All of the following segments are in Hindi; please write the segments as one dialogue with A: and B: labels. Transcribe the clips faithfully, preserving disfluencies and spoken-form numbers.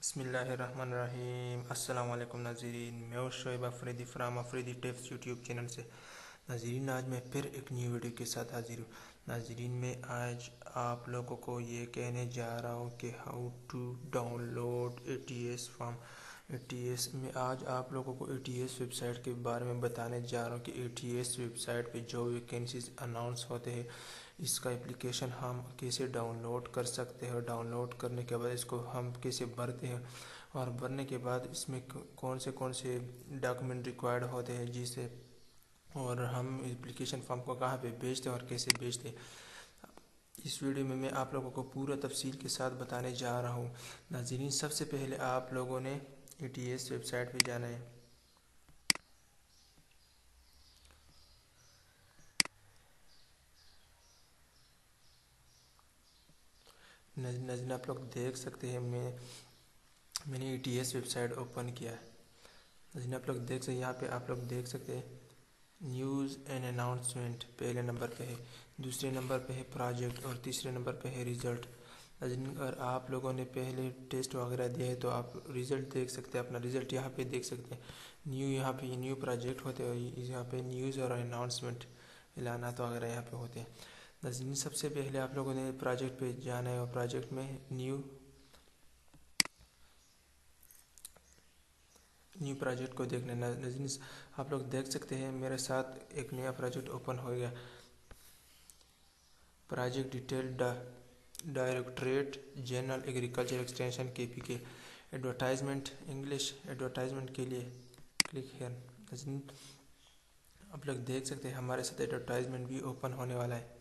A: बिस्मिल्लाहिर्रहमानिर्रहीम। अस्सलामुअलैकुम नाज़रीन, मैं हूं Shoaib Afridi from Afridi tips YouTube channel से। नाज़रीन, आज मैं फिर एक न्यू वीडियो के साथ हाजिर हूँ। नाज़रीन, मैं आज आप लोगों को ये कहने जा रहा हूँ कि how to download A T S from A T S में आज आप लोगों को ए टी एस वेबसाइट के बारे में बताने जा रहा हूँ कि ए टी एस वेबसाइट पे जो वैकेंसीज अनाउंस होते हैं इसका एप्लीकेशन हम कैसे डाउनलोड कर सकते हैं और डाउनलोड करने के बाद इसको हम कैसे भरते हैं और भरने के बाद इसमें कौन से कौन से डॉक्यूमेंट रिक्वायर्ड होते हैं जिससे और हम एप्लीकेशन फॉर्म को कहाँ पे भेजते हैं और कैसे भेजते हैं। इस वीडियो में मैं आप लोगों को पूरा तफसील के साथ बताने जा रहा हूँ। नाज़रीन, सबसे पहले आप लोगों ने ए टी एस वेबसाइट पे जाना है। नाज़रीन, आप लोग देख सकते हैं मैं मैंने A T S website open किया है। नाज़रीन, आप लोग देख सकते हैं यहाँ पे आप लोग देख सकते हैं न्यूज़ एंड अनाउंसमेंट पहले नंबर पे है, दूसरे नंबर पे है प्रोजेक्ट और तीसरे नंबर पे है रिज़ल्ट। नाज़रीन, अगर आप लोगों ने पहले टेस्ट वगैरह दिया है तो आप रिज़ल्ट देख सकते हैं, अपना रिज़ल्ट यहाँ पे देख सकते हैं। न्यू यहाँ पे न्यू प्रोजेक्ट होते हैं, यहाँ पे न्यूज़ और अनाउंसमेंट ऐलानात वगैरह यहाँ पे होते हैं। नाज़रीन, सबसे पहले आप लोगों ने प्रोजेक्ट पे जाना है और प्रोजेक्ट में न्यू न्यू प्रोजेक्ट को देखना है। नाज़रीन, आप लोग देख सकते हैं मेरे साथ एक नया प्रोजेक्ट ओपन हो गया। Project detail directorate general agriculture extension K P K advertisement English advertisement के लिए क्लिक हियर। नाज़रीन, आप लोग देख सकते हैं हमारे साथ एडवर्टाइजमेंट भी ओपन होने वाला है।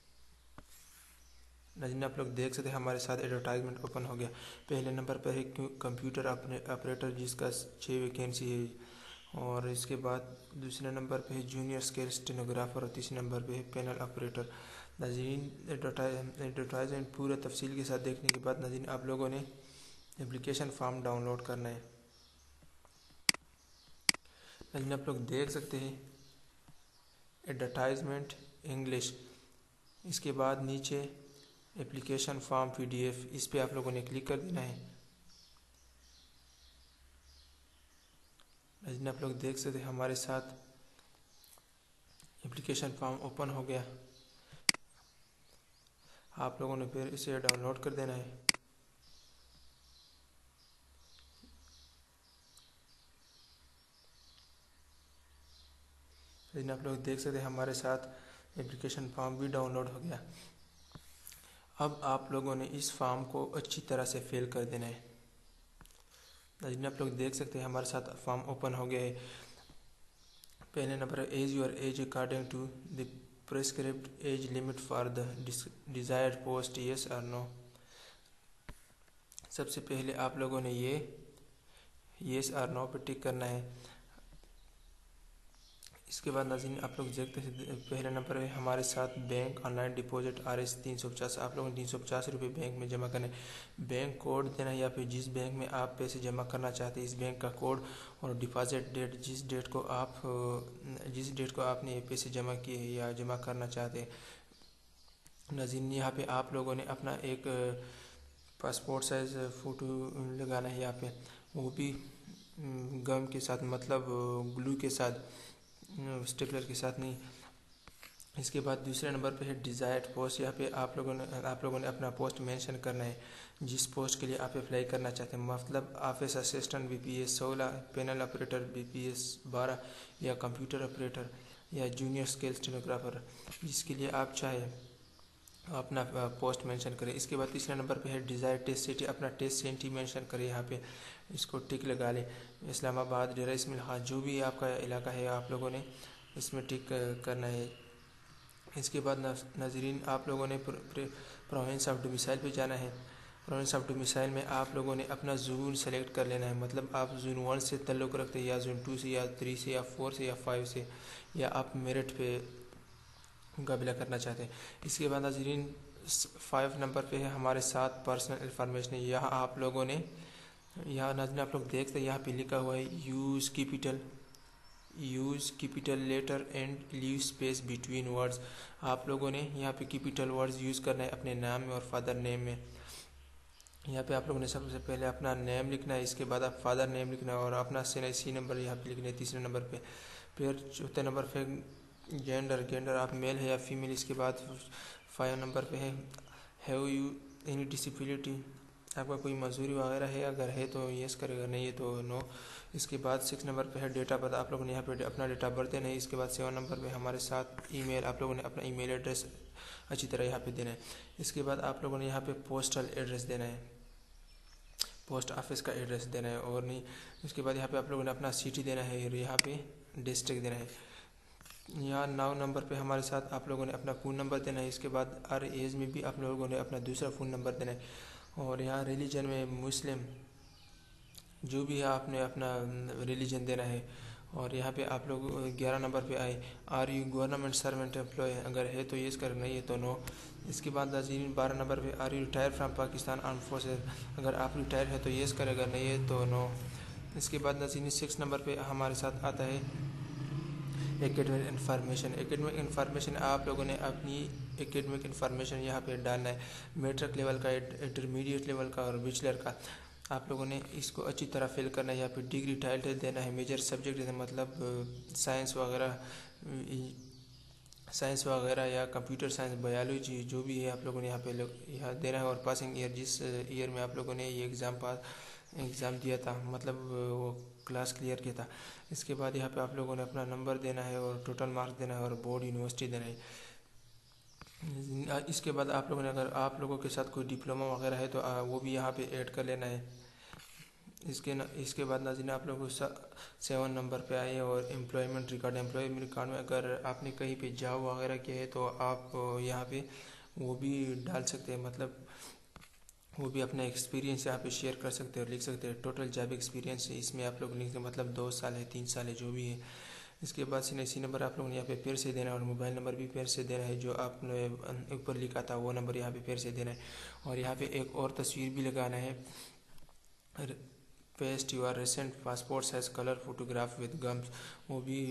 A: नाज़रीन, आप लोग देख सकते हैं हमारे साथ एडवर्टाइजमेंट ओपन हो गया। पहले नंबर पर है कंप्यूटर ऑपरेटर जिसका छः वैकेंसी है और इसके बाद दूसरे नंबर पे है जूनियर स्केल स्टेनोग्राफर और तीसरे नंबर पे है पैनल ऑपरेटर। नाज़रीन, एडवर्टाइजमेंट पूरा तफसील के साथ देखने के बाद नाज़रीन आप लोगों ने एप्लीकेशन फॉर्म डाउनलोड करना है। नाज़रीन, आप लोग देख सकते हैं एडवर्टाइजमेंट इंग्लिश, इसके बाद नीचे application form P D F, इस पे आप लोगों ने क्लिक कर देना है। नाज़रीन, आप लोग देख सकते हैं हमारे साथ एप्लीकेशन फॉर्म ओपन हो गया। आप लोगों ने फिर इसे डाउनलोड कर देना है। नाज़रीन, आप लोग देख सकते हैं हमारे साथ एप्लीकेशन फॉर्म भी डाउनलोड हो गया। अब आप लोगों ने इस फॉर्म को अच्छी तरह से फिल कर देना है। नाज़रीन, आप लोग देख सकते हैं हमारे साथ फॉर्म ओपन हो गया है। पहले number age your age according to the prescribed age limit for the desired post, yes और नो। सबसे पहले आप लोगों ने ये यस और नो पे टिक करना है। इसके बाद नाज़रीन आप लोग देखते हैं पहले नंबर पे हमारे साथ bank online deposit R S तीन सौ पचास, आप लोगों ने तीन सौ पचास रुपये बैंक में जमा करने, बैंक कोड देना या फिर जिस बैंक में आप पैसे जमा करना चाहते हैं इस बैंक का कोड और डिपॉजिट डेट, जिस डेट को आप जिस डेट को आपने पैसे जमा किए या जमा करना चाहते हैं। नाज़रीन, यहाँ पे आप लोगों ने अपना एक पासपोर्ट साइज फ़ोटो लगाना है यहाँ पे, वो भी गम के साथ, मतलब ग्लू के साथ, स्टेपलर के साथ नहीं। इसके बाद दूसरे नंबर पे है डिज़ायर्ड पोस्ट, यहाँ पे आप लोगों ने आप लोगों ने अपना पोस्ट मेंशन करना है, जिस पोस्ट के लिए आप अप्लाई करना चाहते हैं, मतलब office assistant B P S सोलह, panel operator B P S बारह या कंप्यूटर ऑपरेटर या जूनियर स्केल स्टेनोग्राफर, जिसके लिए आप चाहे अपना पोस्ट मेंशन करें। इसके बाद तीसरे नंबर पे है डिज़ायर टेस्ट सिटी, अपना टेस्ट सिटी मेंशन करें, यहाँ पे इसको टिक लगा लें। इस्लामाबाद, डेरा इसमिल, हाँ जो भी आपका इलाका है आप लोगों ने इसमें टिक करना है। इसके बाद नाज़रीन आप लोगों ने प्रोविंस ऑफ डोमिसाइल पे जाना है। प्रोविंस ऑफ डोमिसाइल में आप लोगों ने अपना जोन सेलेक्ट कर लेना है, मतलब आप जोन वन से ताल्लुक़ रखते हैं या जोन टू से या थ्री से या फोर से या फाइव से, या आप मेरिट पे मुकाबला करना चाहते हैं। इसके बाद नाज़रीन फाइव नंबर पे है हमारे साथ पर्सनल इंफॉर्मेशन, यहाँ आप लोगों ने यहाँ नाज़रीन आप लोग देखते हैं यहाँ पे लिखा हुआ है use capital use capital letter and leave space between words. आप लोगों ने यहाँ पे कैपिटल वर्ड्स यूज़ करना है अपने नाम में और फादर नेम में। यहाँ पे आप लोगों ने सबसे पहले अपना नेम लिखना है, इसके बाद आप फादर नेम लिखना है और अपना सी सी नंबर यहाँ पे लिखना है तीसरे नंबर पे। फिर चौथे नंबर पे जेंडर जेंडर आप मेल है या फीमेल। इसके बाद फाइव नंबर पे है हैव यू एनी डिसेबिलिटी, आपका कोई मजदूरी वगैरह है, अगर है तो यस करेगा, नहीं है तो नो। इसके बाद सिक्स नंबर पे है डेट ऑफ बर्थ, आप लोगों ने यहाँ पे अपना डेट ऑफ बर्थ देना है। इसके बाद सेवन नंबर पे हमारे साथ ईमेल, आप लोगों ने अपना ईमेल एड्रेस अच्छी तरह यहाँ पे देना है। इसके बाद आप लोगों ने यहाँ पे पोस्टल एड्रेस देना है, पोस्ट ऑफिस का एड्रेस देना है और नहीं। उसके बाद यहाँ पे आप लोगों ने अपना सिटी देना है और यहाँ पे डिस्ट्रिक्ट देना है। यहाँ नौ नंबर पे हमारे साथ आप लोगों ने अपना फ़ोन नंबर देना है। इसके बाद हर एज में भी आप लोगों ने अपना दूसरा फ़ोन नंबर देना है। और यहाँ रिलीजन में मुस्लिम जो भी है आपने अपना रिलीजन देना है। और यहाँ पे आप लोग ग्यारह नंबर पे आए, are you government servant employ, अगर है तो यस कर, नहीं है तो नो। इसके बाद नाज़रीन बारह नंबर पे are you retire from Pakistan arm forces, अगर आप रिटायर है तो यस करेगा, नहीं है तो नो। इसके बाद नाज़रीन सिक्स नंबर पे हमारे साथ आता है एकेडमिक इन्फॉर्मेशन। एकेडमिक इन्फॉर्मेशन आप लोगों ने अपनी एकेडमिक इन्फॉर्मेशन यहाँ पे डालना है, मैट्रिक लेवल का, इंटरमीडिएट लेवल का और बैचलर का। आप लोगों ने इसको अच्छी तरह फिल करना है। यहाँ पे डिग्री टाइटल देना है, मेजर सब्जेक्ट देना मतलब साइंस वगैरह साइंस वगैरह या कंप्यूटर साइंस, बायोलॉजी जो भी है आप लोगों ने यहाँ पे यहाँ देना है। और पासिंग ईयर, जिस ईयर में आप लोगों ने ये एग्ज़ाम पास एग्ज़ाम दिया था, मतलब वो क्लास क्लियर किया था। इसके बाद यहाँ पे आप लोगों ने अपना नंबर देना है और टोटल मार्क्स देना है और बोर्ड यूनिवर्सिटी देना है। इसके बाद आप लोगों ने, अगर आप लोगों के साथ कोई डिप्लोमा वगैरह है तो वो भी यहाँ पे ऐड कर लेना है। इसके न, इसके बाद नाज़रीन आप लोगों को सेवन नंबर पे आए और एम्प्लॉयमेंट रिकॉर्ड। एम्प्लॉयमेंट रिकॉर्ड में अगर आपने कहीं पे जॉब वगैरह किया है तो आप यहाँ पे वो भी डाल सकते हैं, मतलब वो भी अपना एक्सपीरियंस यहाँ पे शेयर कर सकते हैं और लिख सकते हैं। टोटल जॉब एक्सपीरियंस इसमें आप लोग लिख, मतलब दो साल है, तीन साल है, जो भी है। इसके बाद सी सी नंबर आप लोगों ने यहाँ पे फिर से देना है और मोबाइल नंबर भी फिर से देना है, जो आपने ऊपर लिखा था वो नंबर यहाँ पे फिर से देना है। और यहाँ पे एक और तस्वीर भी लगाना है, paste your recent passport size colour photograph with gums, वो भी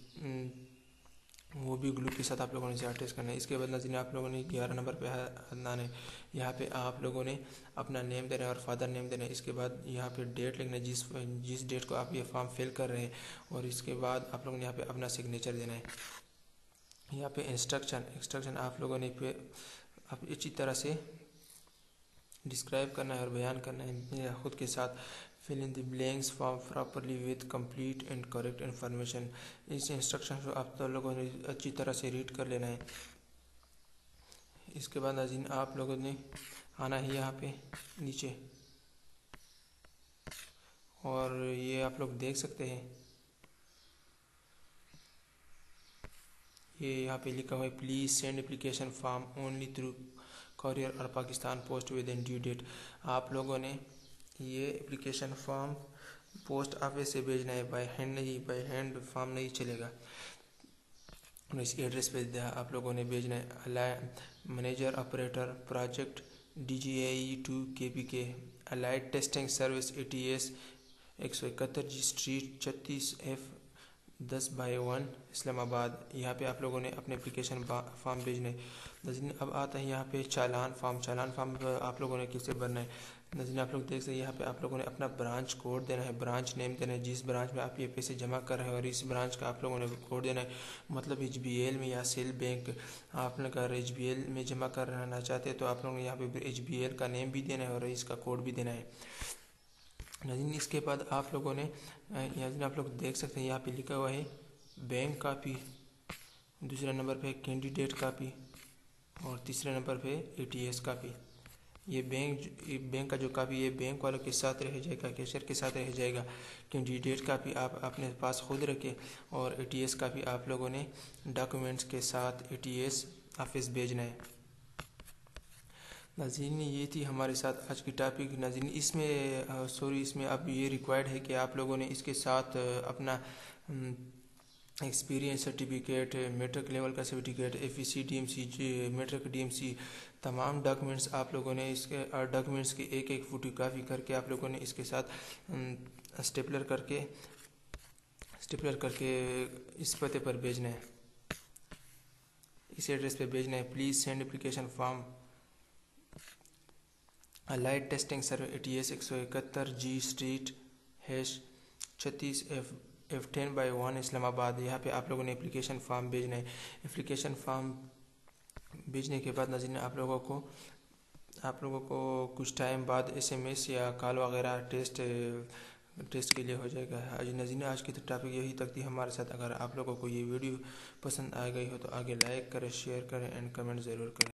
A: वो भी ग्लू के साथ आप लोगों ने इसे अटैच करना है। इसके बाद नज़ीर आप लोगों ने ग्यारह नंबर पे आना है, यहाँ पे आप लोगों ने अपना नेम देना है और फादर नेम देना है। इसके बाद यहाँ पे डेट लिखना है, जिस जिस डेट को आप ये फॉर्म फिल कर रहे हैं। और इसके बाद आप लोगों ने यहाँ पे अपना सिग्नेचर देना है। यहाँ पे इंस्ट्रक्शन इंस्ट्रक्शन आप लोगों ने पे आप अच्छी तरह से डिस्क्राइब करना है और बयान करना है खुद के साथ। Fill in the blanks form properly with complete and correct information. इस इंस्ट्रक्शन को आप तो लोगों ने अच्छी तरह से रीड कर लेना है। इसके बाद नाज़रीन आप लोगों ने आना है यहाँ पे नीचे, और ये आप लोग देख सकते हैं, ये यहाँ पे लिखा हुआ है please send application form only through courier और Pakistan post within due date. आप लोगों ने ये एप्लीकेशन फॉर्म पोस्ट ऑफिस से भेजना है, बाय हैंड नहीं, बाय हैंड फॉर्म नहीं चलेगा। इस एड्रेस पे आप लोगों ने भेजना है। Manager operator project D G A E to K P K allied testing service A T S एक सौ इकहत्तर जी स्ट्रीट छत्तीस एफ दस बाई वन इस्लामाबाद। यहाँ पे आप लोगों ने अपने एप्लीकेशन फॉर्म भेजना है। नज़ीन अब आता है यहाँ पे चालान फॉर्म। चालान फॉर्म आप लोगों ने किससे भरना है? नज़ीन आप लोग देख सकते हैं यहाँ पे आप लोगों ने अपना ब्रांच कोड देना है, ब्रांच नेम देना है, जिस ब्रांच में आप ये पैसे जमा कर रहे हैं और इस ब्रांच का आप लोगों ने कोड देना है। मतलब एच बी एल में या सेल बैंक आपने अगर एच बी एल में जमा करना चाहते हैं तो आप लोगों ने यहाँ पे एच बी एल का नेम भी देना है और इसका कोड भी देना है। नज़ीन इसके बाद आप लोगों ने यहाँ आप लोग देख सकते हैं यहाँ पे लिखा हुआ है बैंक कापी, दूसरे नंबर पे कैंडिडेट कापी और तीसरे नंबर पे ए टी एस कापी। ये बैंक ये बैंक का जो कापी ये बैंक वालों के साथ रह जाएगा, कैशियर के साथ रह जाएगा। कैंडिडेट कापी आप अपने पास खुद रखें और ए टी एस कापी आप लोगों ने डॉक्यूमेंट्स के साथ ए टी एस ऑफिस भेजना है। नाज़रीन ये थी हमारे साथ आज की टॉपिक। नाज़रीन इसमें सॉरी इसमें अब ये रिक्वायर्ड है कि आप लोगों ने इसके साथ अपना एक्सपीरियंस सर्टिफिकेट, मैट्रिक लेवल का certificate, F E C, D M C, matric D M C, तमाम डॉक्यूमेंट्स आप लोगों ने इसके डॉक्यूमेंट्स की एक एक फोटोकॉपी करके आप लोगों ने इसके साथ स्टेपलर करके स्टेपलर करके इस पते पर भेजना है, इस एड्रेस पे भेजना है। Please send application form light testing survey A T S एक सौ इकहत्तर जी स्ट्रीट हैश छत्तीस F F ten by one Islamabad. यहाँ पे आप लोगों ने एप्लीकेशन फॉर्म भेजना है। एप्लीकेशन फॉर्म भेजने के बाद नाज़रीन आप लोगों को आप लोगों को कुछ टाइम बाद एस एम एस या कॉल वगैरह टेस्ट टेस्ट के लिए हो जाएगा। आज नाज़रीन आज की तो टॉपिक यही तक थी हमारे साथ। अगर आप लोगों को ये वीडियो पसंद आ गई हो तो आगे लाइक करें, शेयर करें एंड कमेंट ज़रूर करें।